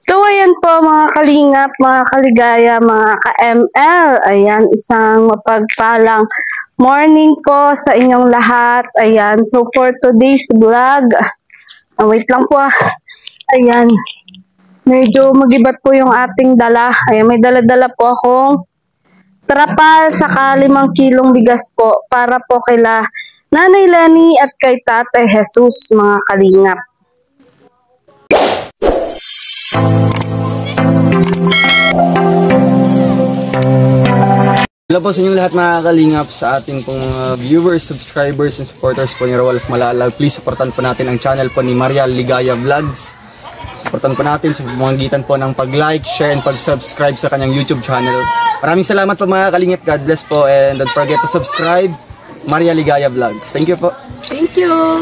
So, ayan po mga kalingap, mga kaligaya, mga ka-ML. Ayan, isang mapagpalang morning po sa inyong lahat. Ayan, so for today's vlog, wait lang po Ayan, medyo magibat po yung ating dala. Ayan, may dala-dala po akong trapal saka 5 kilong bigas po para po kila Nanay Lenny at kay Tatay Jesus, mga kalingap. Hello po sa inyong lahat mga kalingap, sa ating pong viewers, subscribers, and supporters po ni Rolf Malalag. Please supportan po natin ang channel po ni Maria Ligaya Vlogs. Supportan po natin sa pamamagitan po ng pag-like, share, and pag-subscribe sa kanyang YouTube channel. Maraming salamat po mga kalingap. God bless po, and don't forget to subscribe Maria Ligaya Vlogs. Thank you po. Thank you.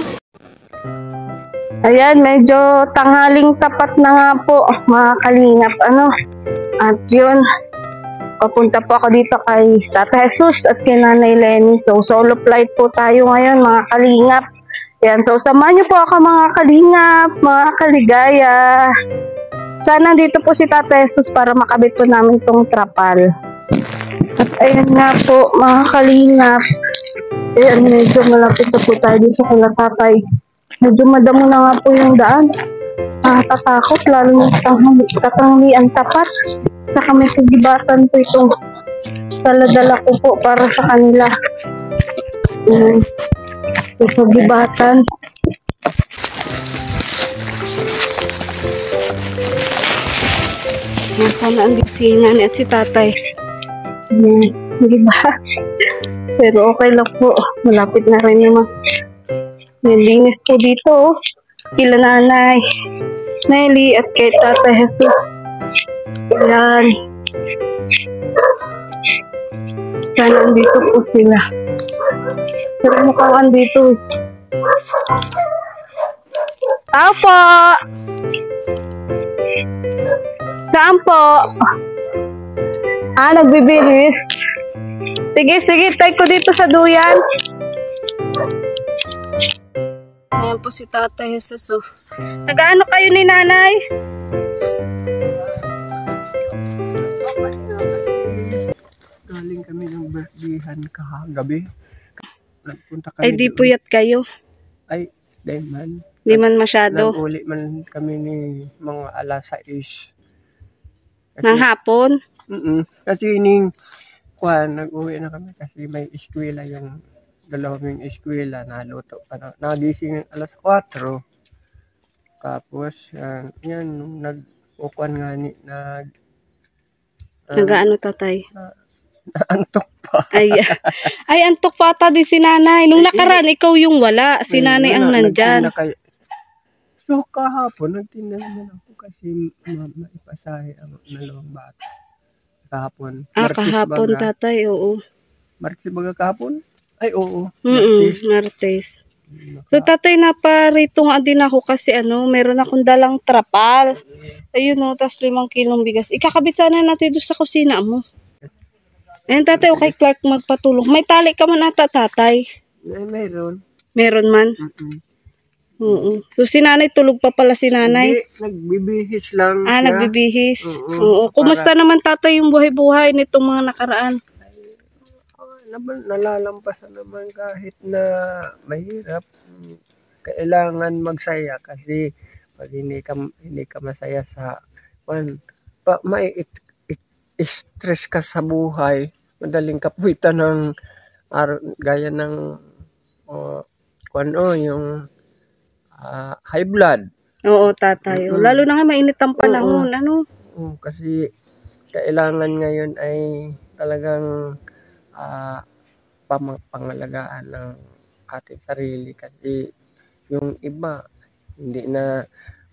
Ayan, medyo tanghaling tapat na nga po mga kalingap. At yun, papunta po ako dito kay Tata Jesus at kay Nanay Lenny. So, solo flight po tayo ngayon mga kalingap. Yan, so samahan niyo po ako mga kalingap, mga kaligaya. Sana dito po si Tata Jesus para makabit po namin tong trapal. At ayan nga po mga kalingap. Ayan, medyo malapit na po tayo dito kay Tatay. Medyo madamo na nga po yung daan. Tatakot, lalo na tatanglian tapat. Saka may pagibatan po itong dala-dala ko po para sa kanila. May pagibatan. Sana ang dipsinan at si Tatay. Hindi ba? Pero okay lang po. Malapit na rin naman. May linis po dito. Kila Nanay Nelly at kay Tata Jesus. Ayan. Sana andito po sila. Pero mukhang andito. Tao po! Saan po? Nagbibilis. Sige, tay ko dito sa duyan. Ayan po si Tata Jesus. Nag-ano kayo ni Nanay? Galing kami ng birthdayhan kahagabi. Nagpunta kami. Ay, di puyat kayo. Ay, di man. Di man masyado. Nag-uli man kami ni mga alas 6. Nang hapon? Kasi nag-uwi na kami kasi may eskwela yung dalawang eskwela, naluto pa na. Nagising alas 4. Tapos, yan, nag-ukuan nga Nag-ano Tatay? Antok pa. Ay, antok pa ata din si Nanay. Nung nakaraan, ikaw yung wala. Si Nanay ang nandyan. So, kahapon, nagtinda naman ako kasi maipasahe ang dalawang bata. Kahapon. Kahapon baga. Tatay, oo. Martes baga kahapon? Ay, oo. Martes. So, Tatay, naparito nga din ako kasi meron akong dalang trapal. Ayun tas 5 kilong bigas. Ikakabit sana natin doon sa kusina mo. Ayan, Tatay, okay, Clark, magpatulong. May tali ka man ata, Tatay? Meron. Meron man? Oo. So, si Nanay, tulog pa pala si Nanay? Hindi, nagbibihis lang siya. Nagbibihis. Oo. Kumusta naman, Tatay, yung buhay-buhay nitong mga nakaraan? Nalalampasan naman kahit na mahirap. Kailangan magsaya kasi pag hindi ka masaya sa may stress ka sa buhay, madaling kapuitan ng gaya ng yung high blood. Oo, Tatay. Lalo na nga mainit ang panahon. Kasi kailangan ngayon ay talagang pangalagaan ng ating sarili kasi yung iba hindi na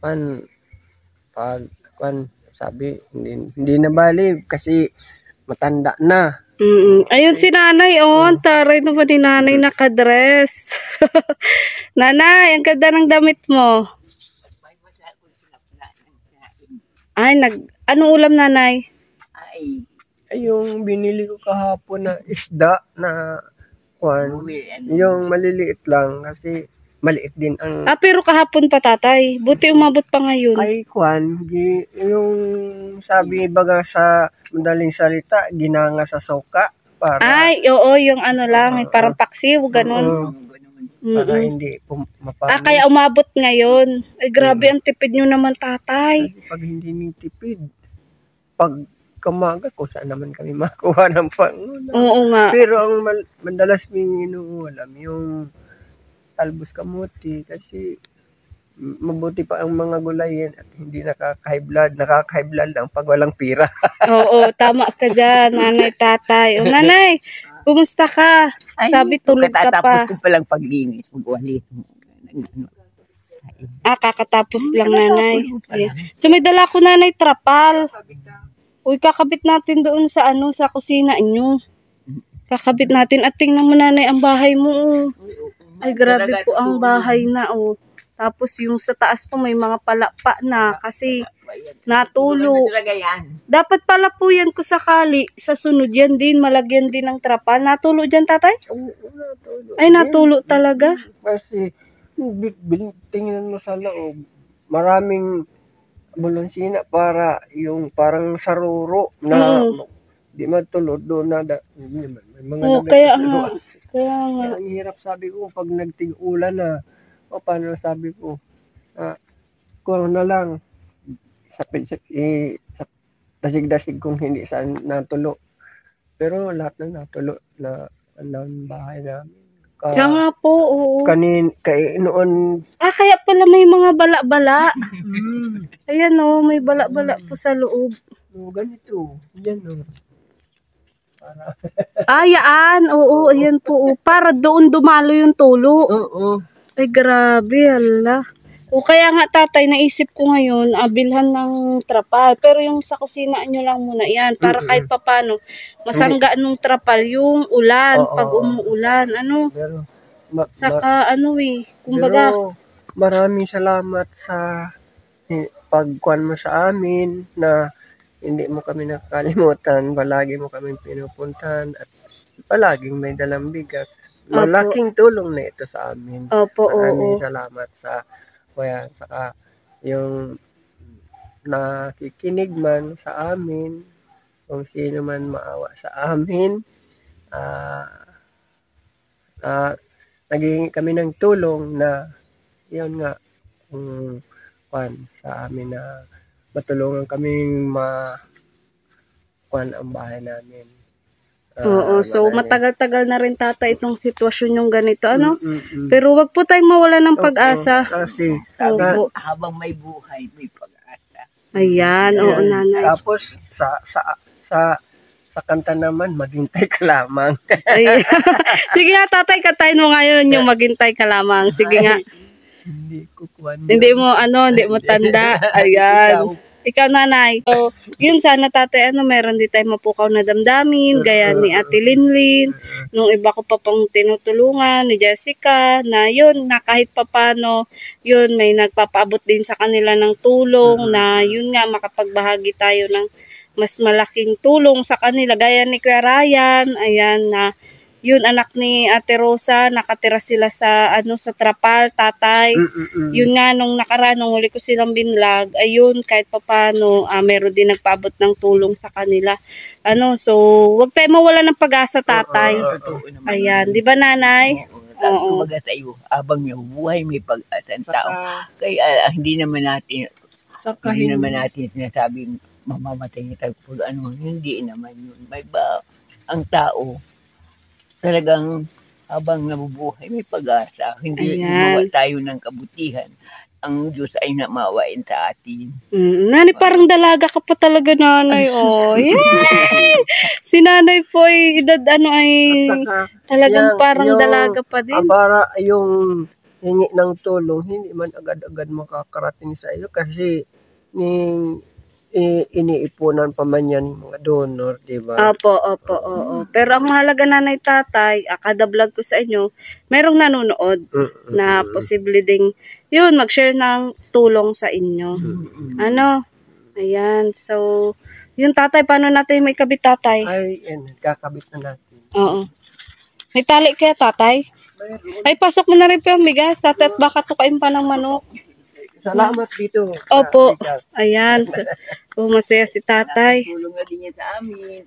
sabi hindi na bali kasi matanda na. Ayun si Nanay, ang taray na pa ni Nanay nakadress. Nanay, ang ganda ng damit mo. Ay, anong ulam, Nanay? Ay, yung binili ko kahapon na isda na yung maliliit lang kasi maliit din ang Pero kahapon pa tatay. Buti umabot pa ngayon. ay kwan, yung sabi baga sa madaling salita, ginanga sa soka para Ay, oo, yung ano lang, parang paksiw, ganun. oo, para hindi mapanis. Kaya umabot ngayon. Ay, grabe, ang tipid nyo naman, tatay. Kasi pag hindi nitipid, pag kamaga ko saan naman kami makuha ng pangulam. Oo nga. Pero ang madalas ming inuulam yung talbos kamuti kasi mabuti pa ang mga gulayin at hindi nakaka-high blood. Nakaka-high blood lang pag walang pira. Oo, tama ka dyan, nanay, tatay. O, nanay, kumusta ka? Sabi tulog ka pa. Katatapos ko palang paglinis, magwalis. Kakatapos lang, nanay. Ayan. So, may dala ko, nanay, trapal. Uy, kakabit natin doon sa sa kusina inyo. Kakabit natin at tingnan mo, nanay, ang bahay mo. Oh. Ay, grabe po ang bahay na, oh. Tapos yung sa taas po may mga palapa na kasi natulo. Dapat pala po yan ko sakali sa sunod yan din, malagyan din ng trapal. Natulo dyan, tatay? Ay, natulo talaga. Kasi tingnan mo sa loob, maraming bulonsina para yung parang saruro na di matulod doon na may mga kaya nga. Kaya nga. Ang hirap sabi ko pag nagtig-ulan na paano sabi ko kung na lang sa dasig-dasig kung hindi saan natulo. Pero lahat na natulo na ang bahay namin. Kaya nga po, oo. Noon. Kaya pala may mga bala-bala. Ayan may bala-bala po sa loob. Ganito. Yan Yan. Oo, ayan po. Para doon dumalo yung tulo. Oo. Ay, grabe, hala. O kaya nga, tatay, naisip ko ngayon, bilhan ng trapal. Pero yung sa kusina nyo lang muna yan. Para kahit papano, masangga nung trapal yung ulan. Pag umuulan, Pero, saka kumbaga. Pero, maraming salamat sa pagkuhan mo sa amin na hindi mo kami nakakalimutan. Palagi mo kami pinupuntahan at palaging may dalang bigas. Malaking tulong na ito sa amin. Opo, maraming salamat sa kuya, saka yung nakikinig man sa amin, kung sino man maawa sa amin, naging kami ng tulong na yun nga sa amin na matulungan kaming ang bahay namin. Oo, so matagal-tagal na rin tatay itong sitwasyon yung ganito, Pero wag po tayong mawala ng pag-asa. Kasi habang may buhay, may pag-asa. Ayan, oo, nanay. Tapos sa kanta naman, maghintay ka lamang. Sige nga, tatay, kantahin mo ngayon yung maghintay ka lamang. Sige nga. Hindi mo tanda. Ayan. Ikaw, nanay. So, yun sana, tatay, meron din tayo mapukaw na damdamin, gaya ni Ate Linlin, nung iba ko pa pang tinutulungan, ni Jessica, na yun, na kahit papano, yun, may nagpapaabot din sa kanila ng tulong, na yun nga, makapagbahagi tayo ng mas malaking tulong sa kanila, gaya ni Kuya Ryan, ayan, na yun, anak ni Ate Rosa, nakatira sila sa sa trapal, tatay. Yun nga, nung nung huli ko silang binlag, ayun, kahit papano, meron din nagpaabot ng tulong sa kanila. So, wag tayo mawala ng pag-asa, tatay. Ayan, di ba, nanay? Oo. Kumbaga sa iyo, abang yung buhay, may pag-asa ang tao. Kaya hindi naman natin sinasabing mamamatay tayo po. Hindi naman yun. May ba, ang tao, talagang habang nabubuhay may pag-asa. Hindi gumawa tayo ng kabutihan. Ang Diyos ay namawain sa atin. Nanay, parang dalaga ka pa talaga, nanay. Yay! Si nanay po ay edad talagang parang dalaga pa din. Para yung hingi ng tulong, hindi man agad-agad makakarating sa iyo kasi iniipunan pa man yan mga donor, di ba? Opo. Pero ang mahalaga, nanay, tatay, kada vlog ko sa inyo, merong nanonood na posible ding yun, mag-share ng tulong sa inyo. Ayan. So, yun, tatay, paano natin may kabit, tatay? Ay, kakabit na natin. Oo. May tali kaya, tatay? Ay, pasok mo na rin po yung bigas, tatay, at baka tukain pa ng manok. Salamat dito. Opo. Ayan. Masaya si tatay. Tulong na din niya sa amin.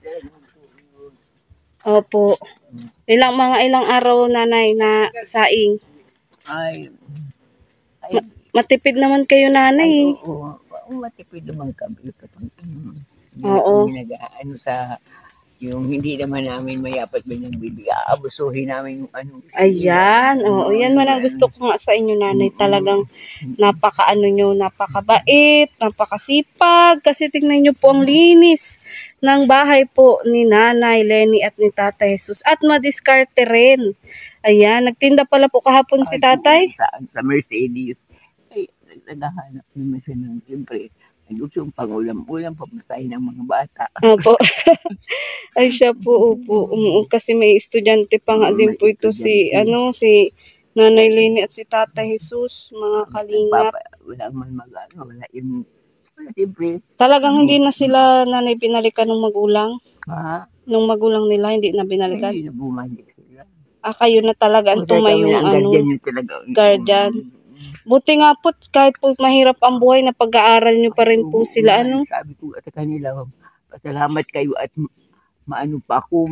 Opo. Ilang araw, nanay, na saing. Ay, Matipid naman kayo, nanay. oo. Matipid naman kami kapag Oo. ano sa yung hindi naman namin mayapat ba niyang bibig. Aabusuhin namin yung ano. Ayan. Oo, yan man ang gusto ko nga sa inyo, nanay. Talagang napakaano nyo, napakabait, napakasipag. Kasi tingnan nyo po ang linis ng bahay po ni Nanay Lenny at ni Tatay Jesus. At madiskarte rin. Ayan, nagtinda pala po kahapon si tatay. Sa Mercedes. Ay, naghahanap naman siya ng siyempre. Gusto yung pangulam-ulam, pamasahin ng mga bata. Opo. Ay siya po, opo. Kasi may estudyante pa nga din po ito si Nanay Lenny at si Tatay Jesus, mga kalingap. Wala man wala yung, siyempre. Talagang hindi na sila, nanay, binalikan ng magulang? Nung magulang nila, hindi na binalikan? Hindi na bumalik sila. Kayo na talaga ang tumayong guardian. Buti nga po, kahit po mahirap ang buhay, na pag-aaral nyo pa rin po sila, Sabi ko sa kanila, pasalamat kayo at maano pa ako,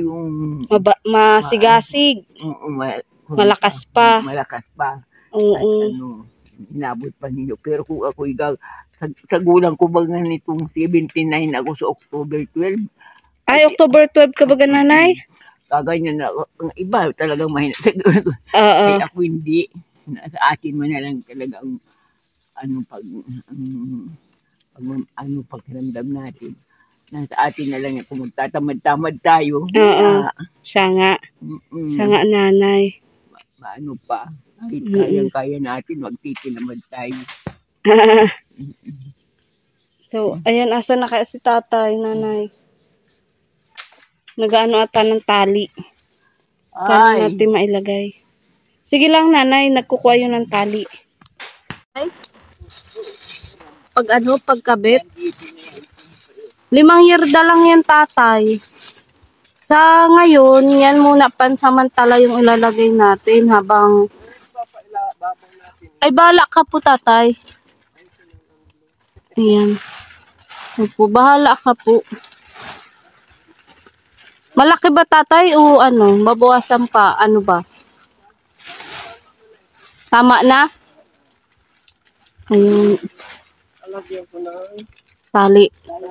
masigasig. Malakas pa. Malakas pa. Oo. At inabot pa ninyo. Pero kung ako sa gulang ko ba nga nitong 79 ako sa October 12. Ay, October 12 ka ba, nanay? Kaganyan na ako. Ang iba talagang mahina sa gulang ko. Kaya ako hindi. Sa atin mo na lang talagang pagramdam natin. Nasa atin na lang kung magtatamad-tamad tayo. Siya nga. Siya nga, nanay. Maano pa. Kahit kayang-kaya natin, magtitinamad tayo. So, ayan, asa na kaya si tatay, nanay? Nagaano ata ng tali. Saan natin mailagay? Sige lang, nanay, nagkukuha yun ng tali. Pagkabit. 5 yerda lang yan, tatay. Sa ngayon, yan muna pansamantala yung ilalagay natin habang... Ay, bahala ka po, tatay. Ayan. Opo, bahala ka po. Malaki ba, tatay, o mabawasan pa? Ano ba? Tama na? Ayun. Alagyan ko na. Tali.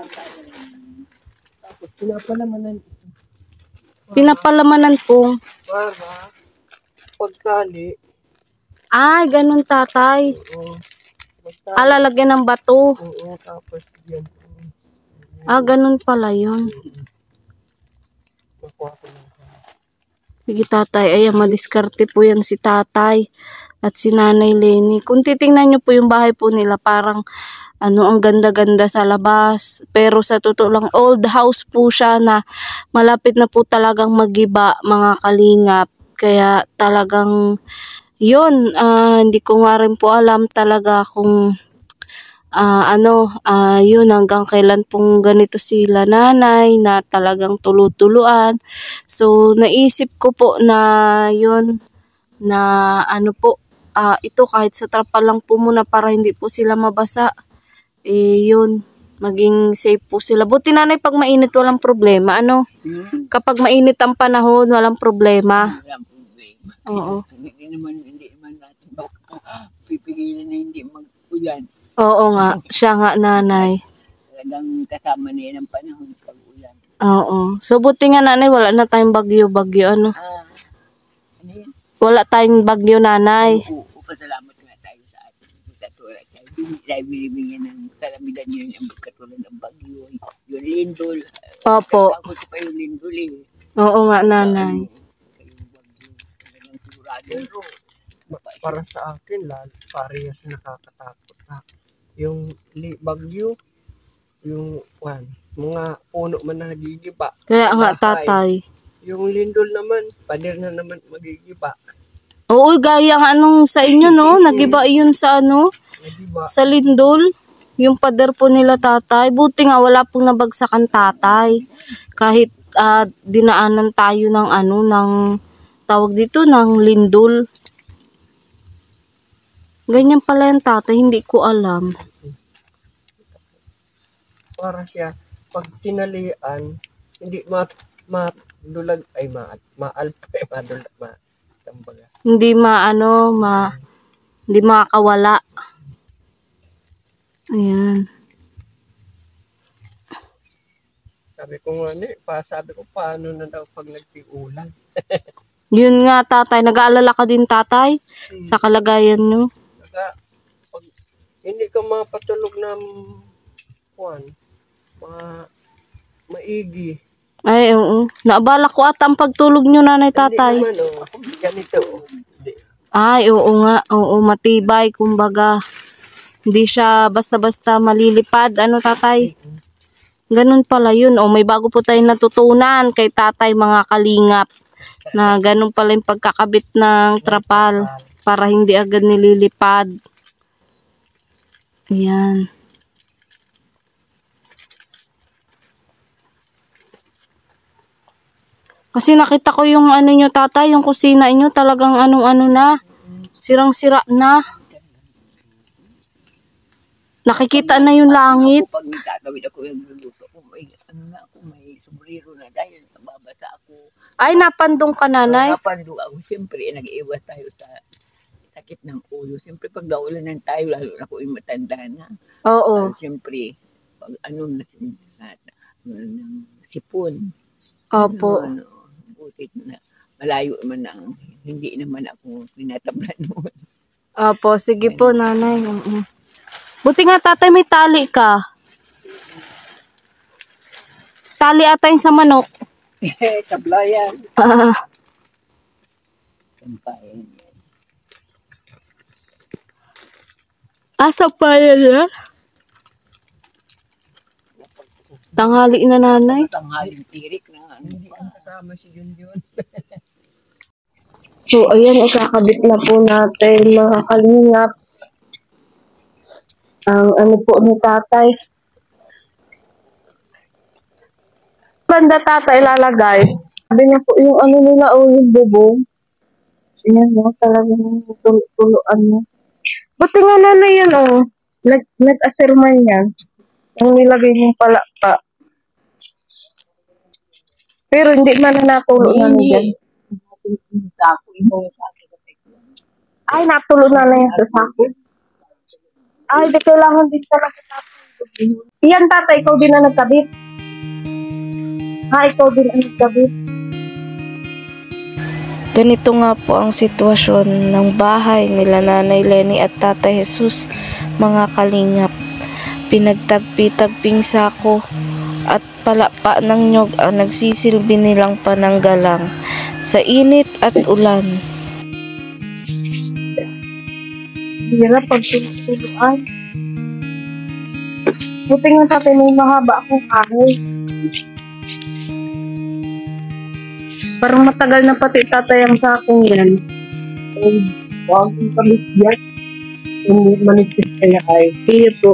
Tapos pinapalamanan. Pinapalamanan po. Para pagtali. Ay, ganun, tatay. Oo. Lalagyan ng bato. Oo, tapos yan. Ganun pala yun. Sige, tatay. Ayan, madiskarte po yan si tatay at si Nanay Lenny. Kung titingnan nyo po yung bahay po nila, parang ang ganda-ganda sa labas. Pero sa totoo lang, old house po siya na malapit na po talagang magiba, mga kalingap. Kaya talagang yun, hindi ko nga rin po alam talaga kung yun, hanggang kailan pong ganito sila nanay na talagang tulutuluan. So, naisip ko po na yun, na ito kahit sa trapal lang po muna para hindi po sila mabasa. Yun, maging safe po sila. Buti, nanay, pag mainit walang problema, Kapag mainit ang panahon, walang problema. Walang problema. Oo. Hindi naman natin pipigilan na hindi mag-ulan. Oo nga, siya nga, nanay. Talagang kasama na yan ang panahon pag-ulan. Oo. So, buti nga, nanay, wala na tayong bagyo, ano yan? Wala tayong bagyo, nanay. Oo, pasalamat nga tayo sa atin. Sa tulad tayo. Hindi tayo binibigyan ng kalamidan yun yung katulad ng bagyo. Yung lindol. Opo. Takot pa yung lindol Oo nga, nanay. Para sa akin, parehas nakakatakot na. Yung bagyo, yung mga puno man na nagigiba. Kaya nga, tatay. Yung lindol naman, pader na naman magigiba. Oo, gaya nga sa inyo, no? Nagiba yun sa Nagiba. Sa lindol. Yung pader po nila, tatay. Buti nga, wala pong nabagsakan, tatay. Kahit dinaanan tayo ng tawag dito ng lindol. Ganyan pala yung tatay, hindi ko alam. Para siya, pag tinalian, hindi madulag, ay madulag, tambaga. Hindi hindi makakawala. Ayan. Sabi ko, paano na daw pag nagtiulan? Yun nga tatay, nag-aalala ka din tatay sa kalagayan nyo. Pag hindi ka mapatulog ng maigi. Ay, oo. Naabala ko at ang pagtulog nyo nanay tatay. Hindi naman, ganito. Ay, oo nga. Oo, matibay, kumbaga. Hindi siya basta-basta malilipad. Ano tatay? Ganun pala yun. O, may bago po tayong natutunan kay tatay mga kalingap. Na ganun pala yung pagkakabit ng trapal. Para hindi agad nililipad. Ayan. Kasi nakita ko yung ano nyo tatay, yung kusina inyo talagang anong-ano na. Sirang-sira na. Nakikita na yung langit. Pag nagkakawin ako yung luluto ko, may sombrero na dahil nababasa ako. Ay, napandong ka nanay. Napandong ako. Siyempre, nag-iwas tayo sa sakit ng ulo. Siyempre, pag naulanan tayo, lalo na ako yung matanda na. Oo. Siyempre, pag ng sipon. Opo. Butit na malayo man hindi naman ako tinatablan noon. Opo, sige po nanay. Buti nga tatay may tali ka. Tali ata yung sa manok. Sablayan. Sampayan. Sampayan ya? Tanghali na nanay. Tanghaling tirik na hindi ang kasama si Junjun. So, ayan, ikakabit na po natin mga kalingap. Ang ano po ni tatay. Banda tatay ilalagay. Sabi niya po yung ano nila o yung bubong. Ayan mo, talagang tuluan mo. Buti nga nanay yan o. Nag-asirman yan. Ang nilagay niyong palakpa. Pero hindi man na natulo na dyan. Ay, natulo na yan sa sako. Ay, di kailangan din talaga tatay. Iyan tatay, ikaw din na nagkabit. Ikaw din ang nagkabit. Ganito nga po ang sitwasyon ng bahay nila Nanay Lenny at Tatay Jesus, mga kalingap. Pinagtagpi-tagping sako at palapa ng nyog ang nagsisilbi nilang pananggalang sa init at ulan. Hirap pag tinutuluan. Buti nga tatay, may mahaba akong kahoy. Parang matagal na pati tatay ang sakong yan. Huwag kong pamigyan. Kung manipis kaya ay. Iyo po.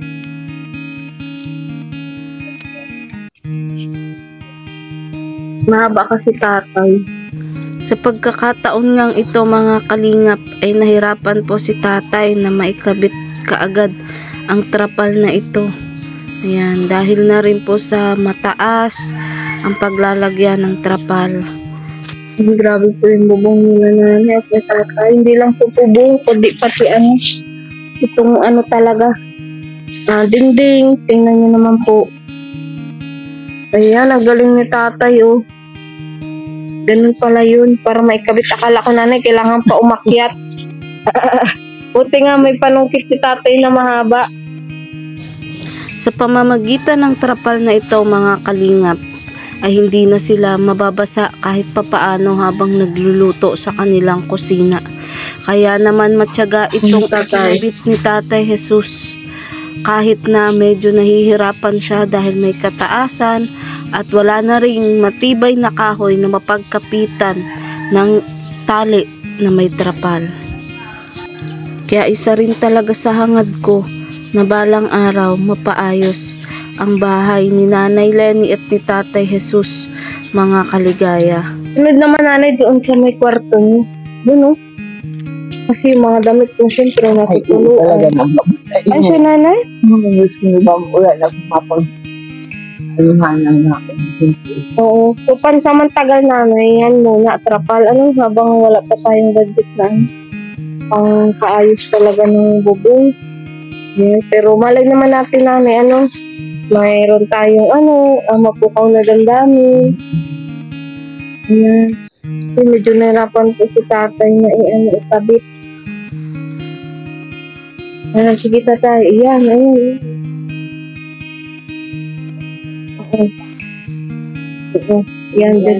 Mahaba kasi tatay. Sa pagkakataon ngang ito mga kalingap ay nahirapan po si tatay na maikabit kaagad ang trapal na ito. Ayan, dahil na rin po sa mataas ang paglalagyan ng trapal. Grabe po yung bubong nila nanay at tatay. Hindi lang po bubong, kundi pati itong ano talaga. Dingding, tingnan nyo naman po. Ayan, ang galing ni tatay oh. Ganun pala yun, para maikabit. Akala ko nanay, kailangan pa umakyat. Buti nga may panungkit si tatay na mahaba. Sa pamamagitan ng trapal na ito mga kalingap, ay hindi na sila mababasa kahit papaano habang nagluluto sa kanilang kusina. Kaya naman matyaga itong ikinabit ni Tatay Jesus. Kahit na medyo nahihirapan siya dahil may kataasan at wala na ring matibay na kahoy na mapagkapitan ng tali na may trapal. Kaya isa rin talaga sa hangad ko na balang araw mapaayos ang bahay ni Nanay Lenny at ni Tatay Jesus, mga kaligaya. Sunod naman nanay doon sa may kwarto niyo. Doon, oh. Kasi yung mga damit ko, syempre, Talaga natutuluan. nababay. Ay, siya nanay? Mga gusto nyo ba wala na mapag aluhanan na ako. Oo. So, pansamantagal nanay, yan muna, trapal. Ano, habang wala pa tayong budget na pang kaayos talaga ng bubong. Yeah, pero malay naman natin nanay, ano, mayroon tayong, mapukaw na damdamin. Yan. Kasi medyo nahirapan po si tatay na itabit. Sige tatay, ayan. Okay. Oo, yan din.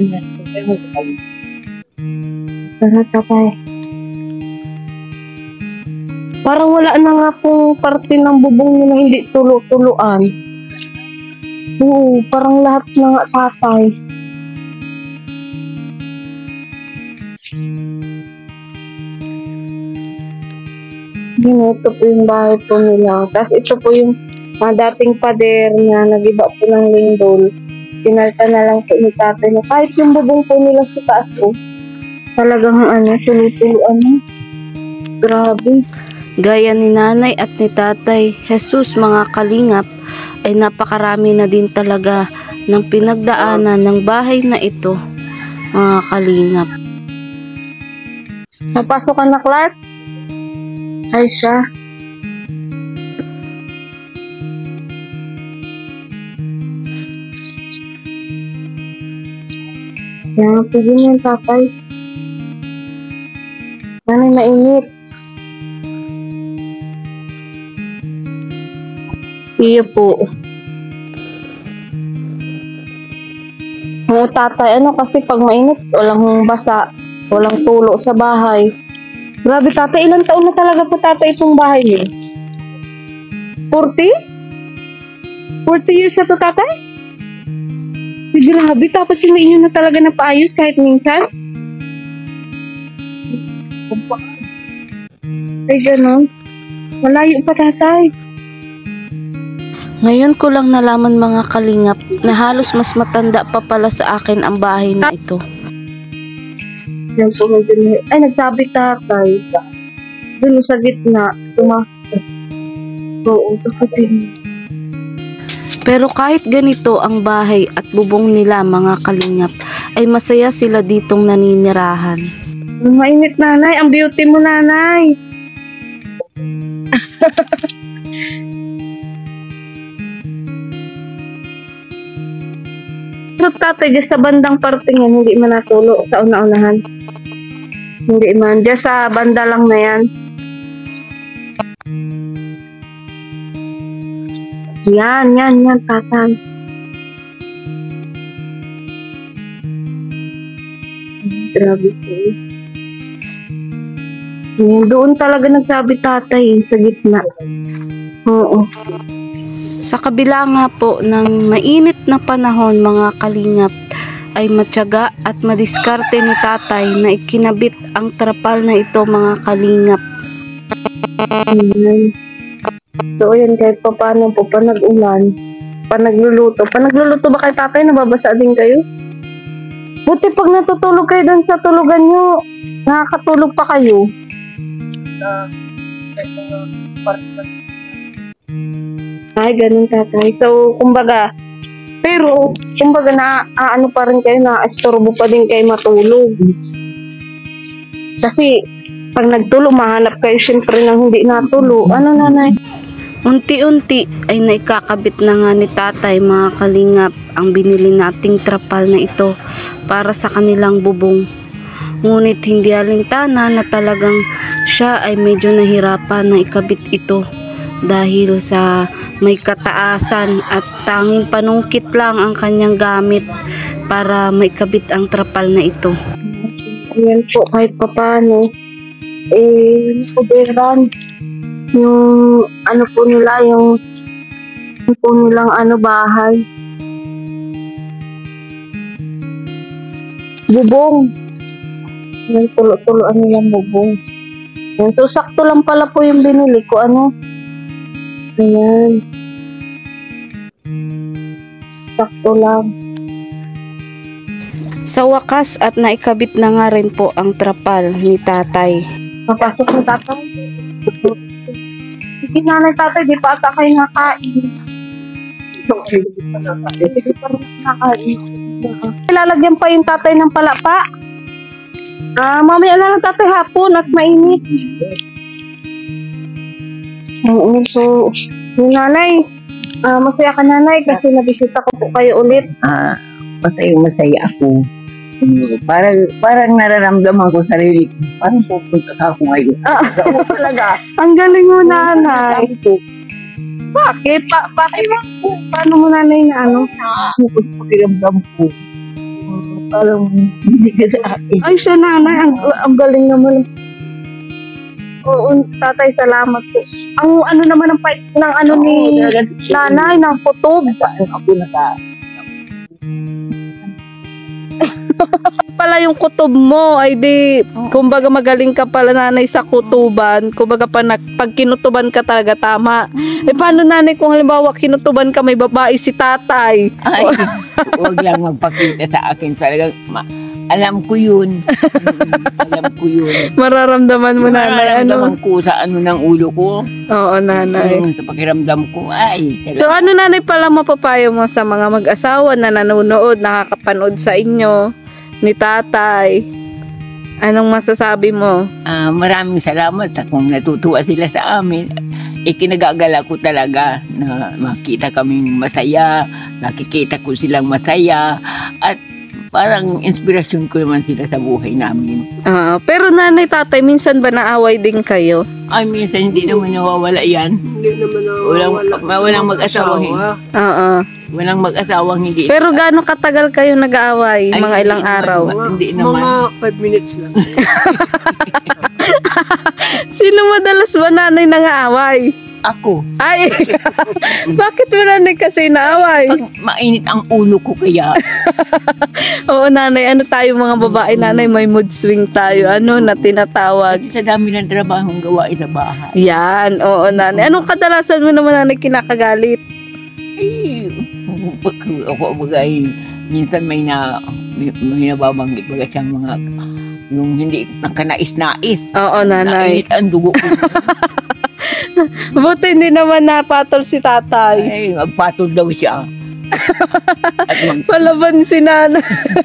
Tara tatay. Parang wala na nga pong parte ng bubong nyo na hindi tulo-tuluan. Oo, parang lahat na nga tatay. Ito po yung bahay po nila. Tapos ito po yung dating pader na nag-iba po ng lindol. Pinalta na lang po ni tatay na kahit yung bubong po nila sa taas po. Talagang tulo-tuluan na. Grabe. Gaya ni nanay at ni tatay Jesus mga kalingap ay napakarami na din talaga ng pinagdaanan ng bahay na ito mga kalingap. Napasok ka na, Clark? Ay siya. Yan, pwede mo yung tatay. Nanay, mainit. Iyo po. Oo, tatay, kasi pag mainit, walang basa, walang tulo sa bahay. Grabe tatay, ilang taon na talaga po tatay itong bahay niyo? 40? 40 years na to tatay? Ay, grabe, tapos hindi nyo na talaga napaayos kahit minsan? Ay, ganun. Malayo pa tatay. Ngayon ko lang nalaman mga kalingap na halos mas matanda pa pala sa akin ang bahay na ito. Yan po, ay, nagsabi tatay. Doon sa gitna, oo, sukatin. Pero kahit ganito ang bahay at bubong nila mga kalingap, ay masaya sila ditong naninirahan. Mainit nanay, ang beauty mo nanay. Pero tatay, dyan sa bandang parte yan, hindi man natulo sa una-unahan. Hindi man, dyan sa banda lang na yan. Yan, tatay. Grabe po. Yan, doon talaga nagsabi tatay sa gitna. Oo. Sa kabila nga po ng mainit na panahon mga kalingap, ay matyaga at madiskarte ni tatay na ikinabit ang trapal na ito mga kalingap. Ayan. So, ayan, kahit pa paano po, pa nag-ulan, pa nagluluto ba kay tatay, nababasa din kayo? Buti pag natutulog kayo doon sa tulugan nyo, nakakatulog pa kayo. Ay, ganun tatay. So, kumbaga na pa rin kayo, na estorbo pa din kayo matulog. Kasi, pag nagtulo, mahanap kayo syempre nang hindi natulo. Ano nanay? Unti-unti ay naikakabit na nga ni tatay mga kalingap ang binili nating trapal na ito para sa kanilang bubong. Ngunit hindi alintana na talagang siya ay medyo nahirapan na ikabit ito dahil sa may kataasan at tanging panungkit lang ang kanyang gamit para maikabit ang trapal na ito. Ayan po, kahit pa paano. Kuberan. Yung po nila, yung po nilang bahay. Bubong. Yung tulo-tuloan nilang bubong. Yan. So, sakto lang pala po yung binili ko. Ayan. Sakto lang. Sa wakas at naikabit na nga rin po ang trapal ni tatay. Papasok ng tatay. Sige nanay tatay, di pa ata kayo nakain. Hindi pa rin nakain. Lalagyan pa yung tatay ng palapa. Mamaya na lang tatay hapon at mainit. So, yung nanay, masaya ka nanay kasi nabisita ko po kayo ulit. Masaya ako. Parang nararamdaman ko sarili ko. Parang pupunta ako ngayon. Oo talaga. Ang galing mo nanay. Bakit? Bakit? Paano mo nanay na ano? Pakiramdam ko. Parang hindi ka sa akin. Ay, siya nanay. Ang galing naman. Oo, tatay, salamat po. Ang ano naman ang fight ng ano ni nanay, ng kutob. Ako Pala yung kutob mo ay di kumbaga magaling ka pala nanay sa kutuban, kumbaga pag kinutuban ka talaga tama. Paano nanay kung halimbawa kinutuban ka may babae si tatay? Ay, huwag lang magpakita sa akin talagang alam ko yun. Alam ko yun. Mararamdaman mo nanay Mararamdaman ko sa ano ng ulo ko. Oo nanay. Sa pakiramdam ko ay. So ano nanay pala mapapayo mo sa mga mag-asawa na nanonood, nakakapanood sa inyo ni tatay? Anong masasabi mo? Maraming salamat kung natutuwa sila sa amin. Kinagagala ko talaga na makita kaming masaya, nakikita ko silang masaya, at parang inspirasyon ko naman sila sa buhay namin. Pero nanay tatay, minsan ba naaway din kayo? Ay, minsan hindi naman nawawala yan. Hindi naman nawawala. Walang mag-asawang Oo. Walang mag-asawang hindi. Pero gaano katagal kayo nag-aaway? Ay, Mga ilang araw? Hindi naman. Mga 5 minutes lang. Sino madalas ba nanay nang-aaway? Ako. Ay, bakit mo nanay kasi naaway? Pag mainit ang ulo ko kaya. Oo nanay, ano tayo mga babae nanay, may mood swing tayo, ano na tinatawag. Kasi sa dami ng trabahong gawain sa bahay. Yan, oo nanay. Anong kadalasan mo naman nanay kinakagalit? Ay, ako bagay, minsan may nababanggit baga siyang mga yung hindi nakanais-nais. Oo nanay. Nainit ang dugo ko. Buti hindi naman napatol si tatay. Ay, magpatol daw siya. At Palaban si nanay.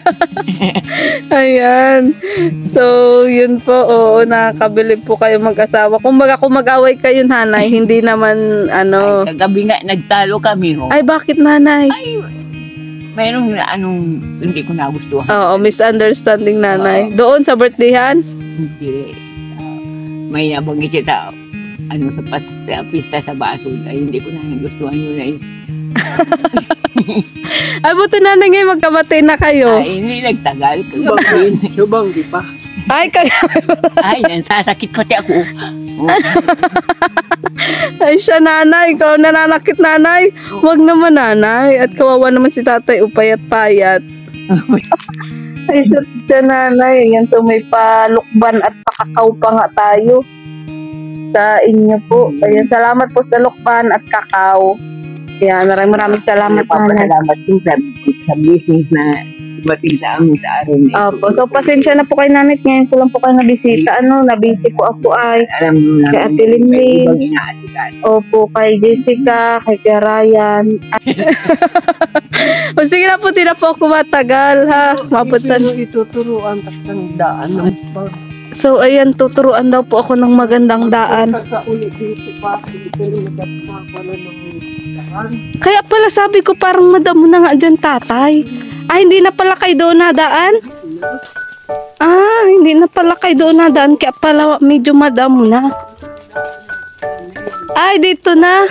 Ayan. So, yun po. Oo, nakakabilib po kayo mag-asawa. Kung mag-away kayo nanay, hindi naman ano. kagabi nga, nagtalo kami. Ho. Ay, bakit nanay? Ay, mayroong anong hindi ko nagustuhan. Oo, misunderstanding nanay. Doon sa birthdayhan? Hindi. May nabanggit siya sa pista sa basol. Ay, hindi ko nagustuhan yun. Ay, buti nanay ngayon magkabati na kayo. Ay, hindi nagtagal. Subanggi pa. Ay, Ay, nansasakit pati ako. Ay, siya nanay. Ikaw nananakit nanay. Huwag naman nanay. At kawawa naman si tatay upayat-payat. Ay, siya nanay. Yan, so may palukban at pakakaw pa nga tayo sa inyo po. Ayan, salamat po sa lukban at kakao. Ayan, maraming salamat nanay. Salamat din sa business na dumating sa amin sa araw na ito. Opo, so pasensya na po kay nanay. Ngayon ko lang po kayo nabisita. Nabisi po ako ay Alam mo na, kay Ate Linlin. ibang inaasikan. Opo, kay Jessica, kay Ryan. O sige na po, di na po ako matagal ha. Mabutan. Ituturuan ng daan ng pag. So ayan, tuturuan daw po ako ng magandang daan. Pagkaulit dito pa, pero nagkakapala ng daan. Kaya pala sabi ko parang madamo na nga dyan tatay. Hindi na pala kayo doon nadaan? Hindi na pala kayo doon nadaan. Kaya pala medyo madamo na. Ay, dito na.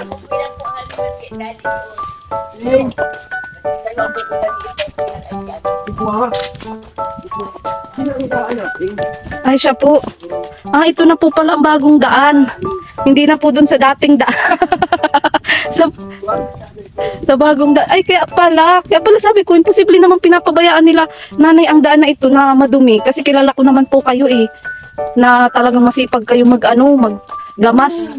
Ay, siya po. Ito na po pala ang bagong daan. Hindi na po dun sa dating daan. sa bagong daan. Ay, kaya pala sabi ko, imposible naman pinapabayaan nila nanay ang daan na ito na madumi. Kasi kilala ko naman po kayo na talagang masipag kayo maggamas.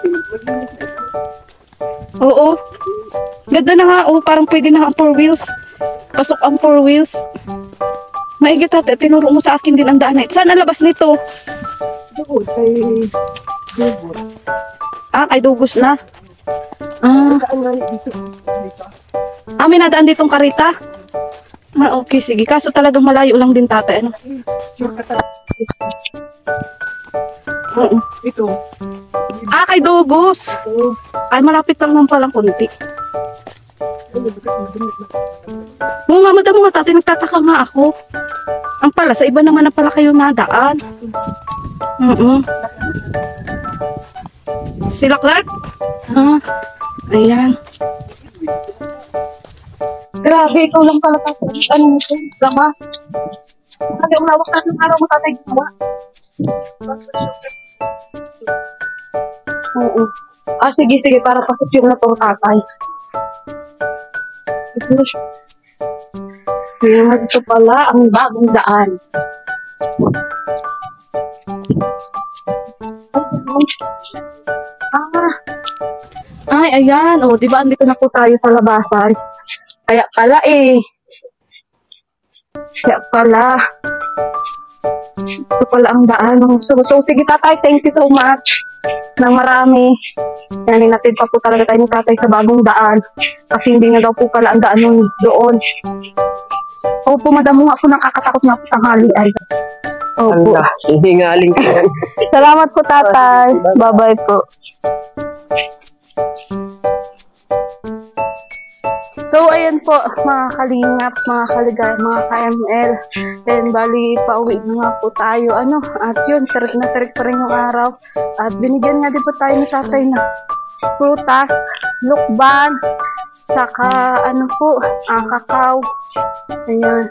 Oo. Ganda na nga, parang pwede na nga 4 wheels. Pasok ang four wheels. Maigi tate, tinuro mo sa akin din ang daan na ito. Saan ang labas nito? Doon, kay Dugos. Kay Dugos na. Saan nga dito? May nadaan ditong karita. Okay, sige. Kaso talagang malayo lang din tate. Ano? Oo. Ito. Kay Dugos. Ay, malapit lang naman palang kunti. Mga madamo nga tate, nagtataka nga ako. Ang pala, sa iba naman na pala kayo nadaan. Sila Clark? Ayan. Grabe, ikaw lang pala tatay. Ano nito? Gamas. Sabi, ang lawak na ng araw mo tatay gawa. Oo. Sige, sige, para pasok yung na tong tatay. Ito pala ang bagong daan. Ayan. Di ba andito na po tayo sa labasan? Kaya pala Kaya pala. Ito pala ang daan. So sige tatay, thank you so much. Nang marami. Yan, natin pa po talaga tayo ni tatay sa bagong daan. Kasi hindi na daw po pala ang daan nun doon. Opo, madamo nga po, nakakatakot nga po tanghali ay. Opo. Hihingaling ko yan. Salamat po tatay. Bye-bye po. So, ayan po, mga kalingap, mga kaligay, mga ka-ML. And bali, pauwi na nga po tayo. At yun, tarik na tarik pa rin yung araw. At binigyan nga din po tayo ni tatay na prutas, lukban, saka kakao. Ayan.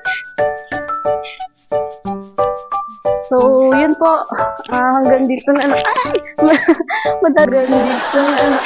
So, yun po. Hanggang dito na Hanggang dito na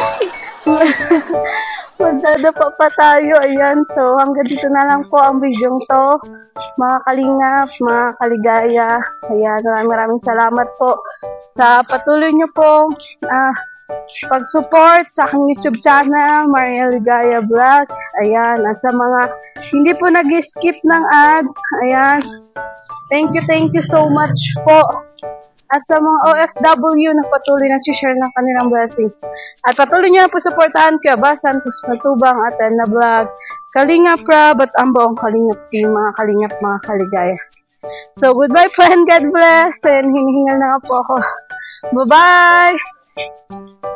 Magdadapa pa tayo. Ayan. So, hanggang dito na lang po ang video to. Mga kalingap, mga kaligaya. Ayan. Maraming salamat po sa patuloy nyo po pag-support sa aking YouTube channel, Maria Ligaya Vlog. Ayan. At sa mga hindi po nag-skip ng ads. Ayan. Thank you so much po. At sa mga OFW na patuloy nag-share ng kanilang blessings. At patuloy nyo na po supportahan Kuya Bas Santos Matubang at na vlog. Kalingap Rab at ang buong Kalingap team, mga kalingap, mga kaligaya. So, goodbye po and God bless. And hinihingal na nga po ako. Bye-bye!